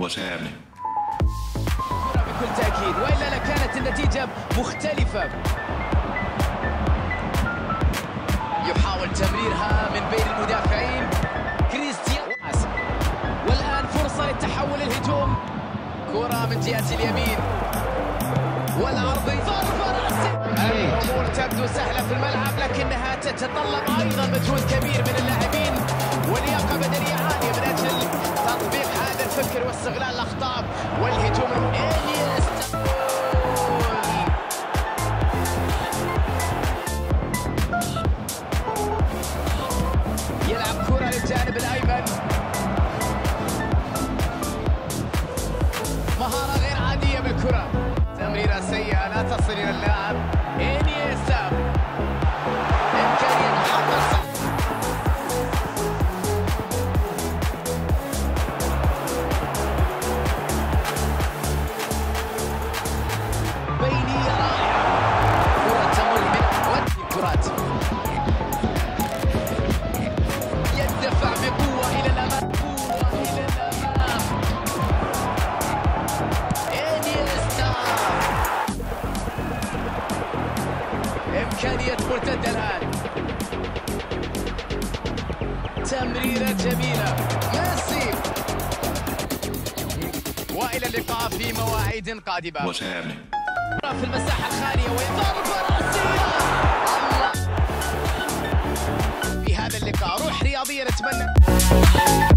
وسيعني بكل تأكيد، وإلا لكانت النتيجة مختلفة. يحاول تمريرها من بين المدافعين كريستيان، والآن فرصة للتحول الهجوم. كرة من جهة اليمين والعرض، ضربة رأسية. الأمور تبدو سهلة في الملعب، لكنها تتطلب أيضا مجهود كبير من اللاعبين ولياقة بدنية عالية من أجل تطبيق هذا الفكر واستغلال الأخطاء والهجوم. يلعب كرة للجانب الأيمن، مهارة غير عادية بالكرة، تمريرة سيئة لا تصل إلى اللاعب إنيستا. إمكانية محمد صلاح، بينية رائعة، كرة تمر من الكرات، يدفع بقوة إلى الأمام، قوة إلى الأمام. إنيستا، إمكانية مرتدة الآن، تمريرة جميلة، ميسي. وإلى اللقاء في مواعيد قادمة. وسيعني في المساحة الخالية وضربة رأسية. الله، في هذا اللقاء روح رياضية نتمنى.